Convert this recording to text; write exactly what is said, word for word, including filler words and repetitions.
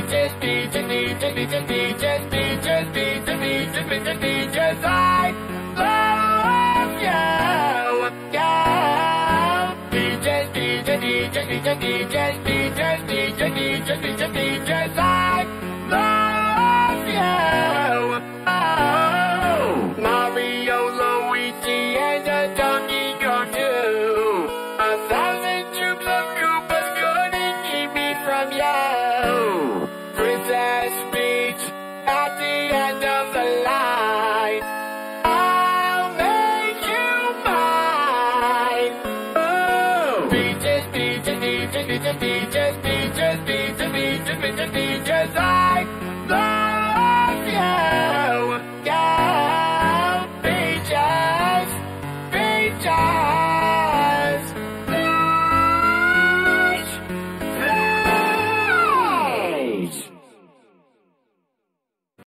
Peaches, peaches, peaches, peaches, peaches, peaches, peaches, peaches, peaches, peaches, I love you, yeah. Peaches, peaches, peaches, peaches, peaches, peaches, peaches, peaches, peaches, peaches, I love you. Oh, Mario, Luigi, and the Donkey Kong too. A thousand troops of Koopas couldn't keep me from you. Princess Peach, at the end of the line, I'll make you mine. Oh, peaches, peaches, peaches, peaches, peaches, peaches, peaches, peaches, peaches, peaches, I love